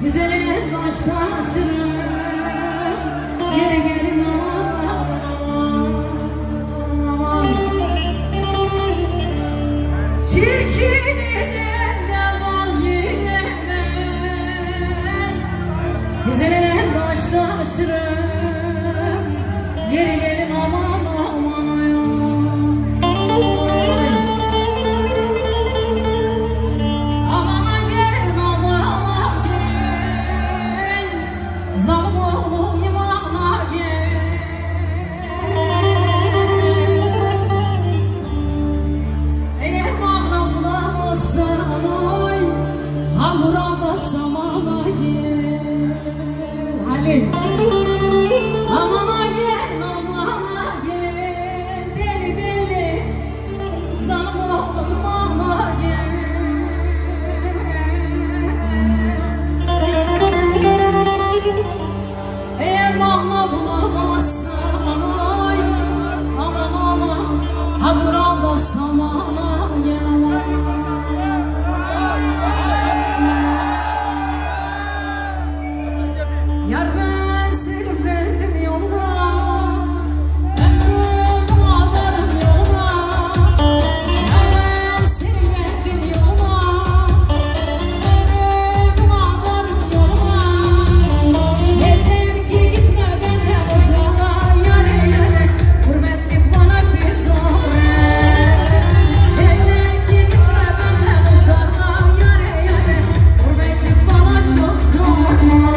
Güzeline başlaşırım, yeri gelin aman aman. Çirkinine devam yiyemem, güzeline başlaşırım, yeri gelin aman aman aman. Amana gel, amana gel, deli deli, zanım olmana gel. Eğer mahna bulamazsan ay, aman aman, ha burada samana gel. Yar ben seni verdim yoluna, ömrümü adarım yoluna. Yar ben seni verdim yoluna, ömrümü adarım yoluna. Yeter ki gitme benden uzağa, yare yare, hürmetlik bana bir zor. Yeter ki gitme benden uzağa, yare yare, hürmetlik bana çok zor.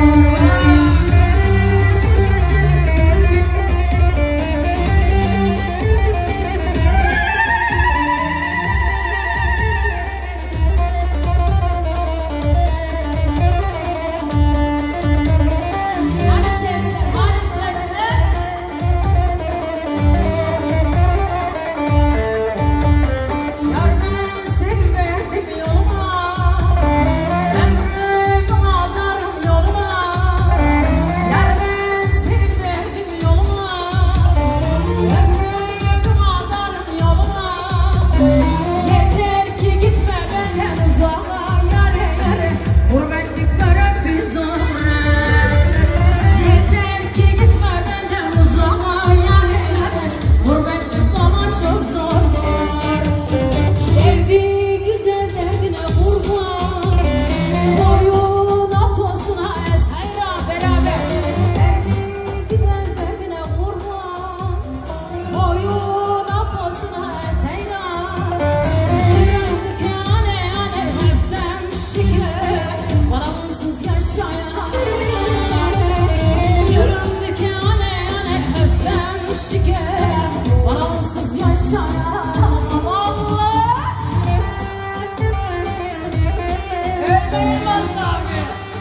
Bana onsuz yaşayamam Allah. Öyle olmaz abi.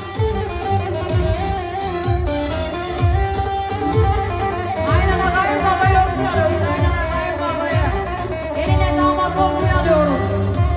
Aynen kayınbabayı okuyoruz. Aynen kayınbabayı. Eline damat okuyalıyoruz.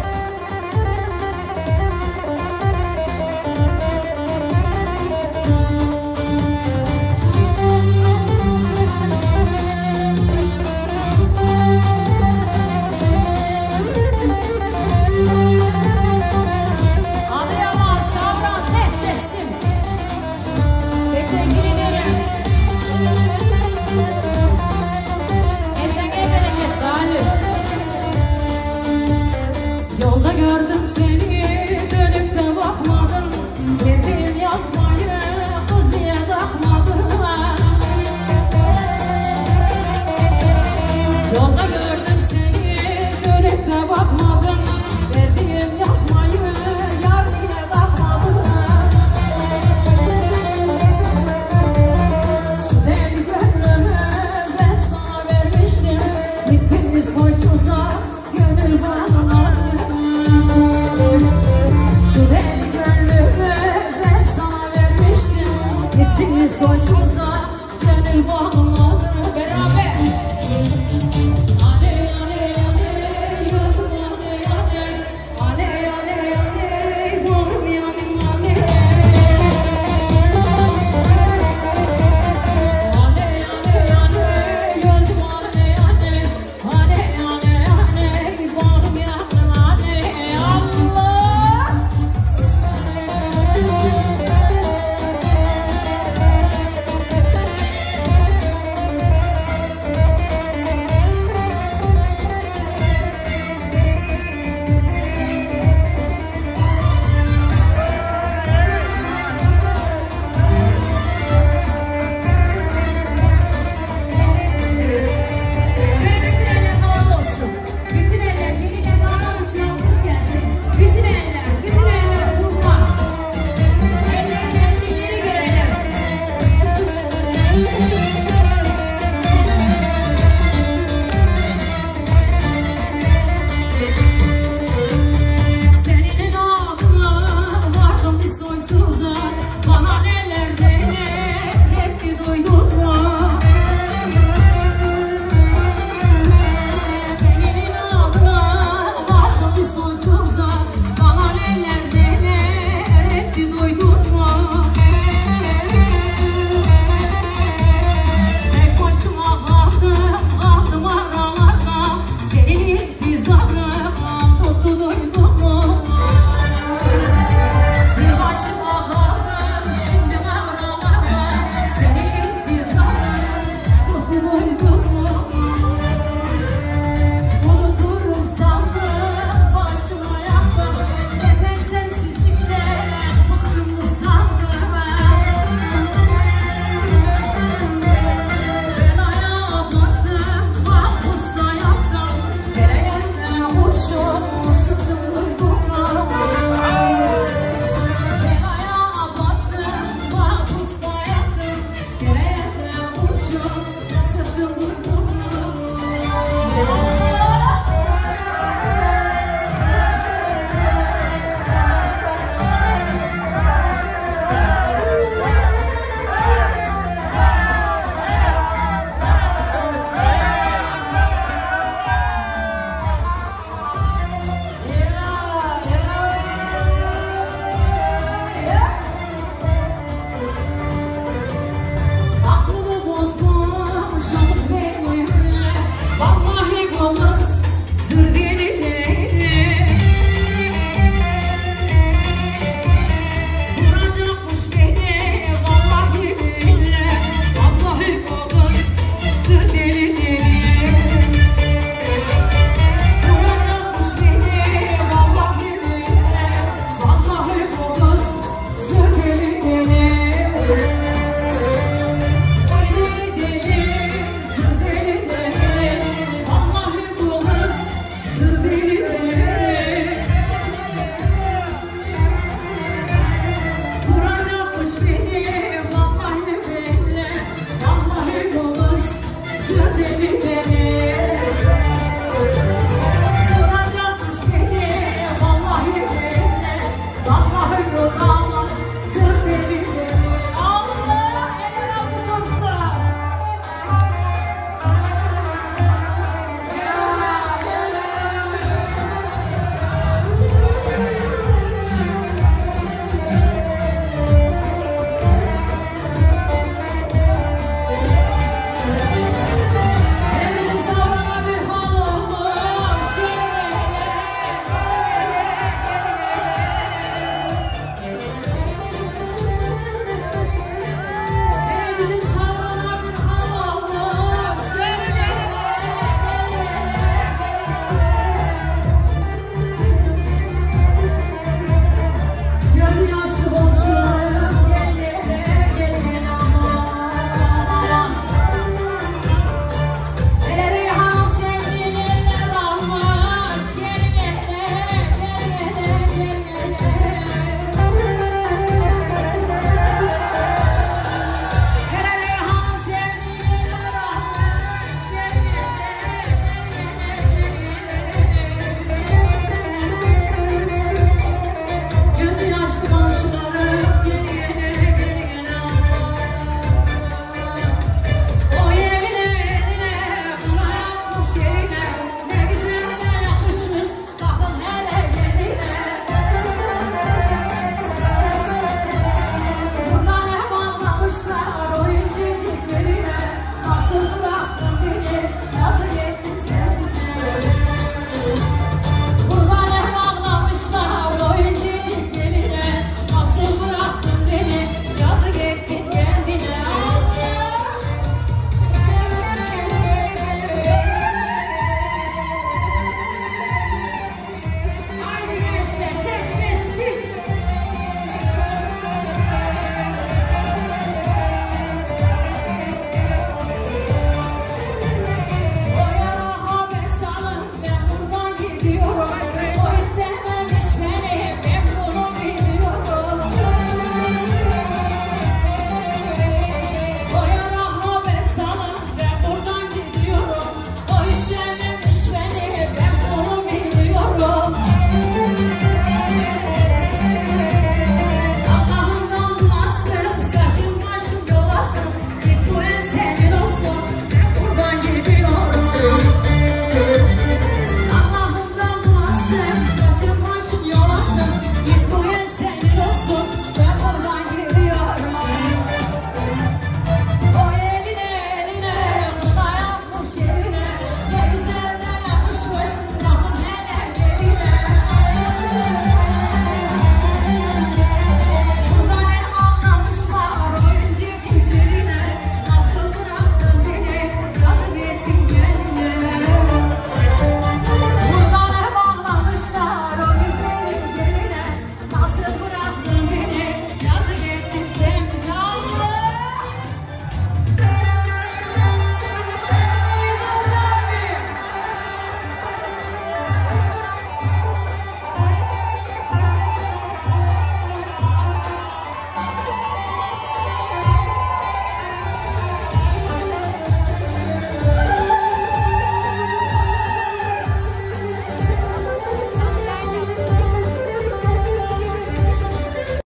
Yolda gördüm seni, dönüp de bakmadım. Verdiğim yazmayı kız diye takmadım. Yolda gördüm seni, dönüp de bakmadım. Verdiğim yazmayı yar diye takmadım. Şu deli gönlümü ben sana vermiştim. Gittin mi soysuza gönül bağlamadın. Şu deli gönlümü ben sana vermiştim. Gittin mi soysuza gönül bağlamadın. Beraber. bakmadım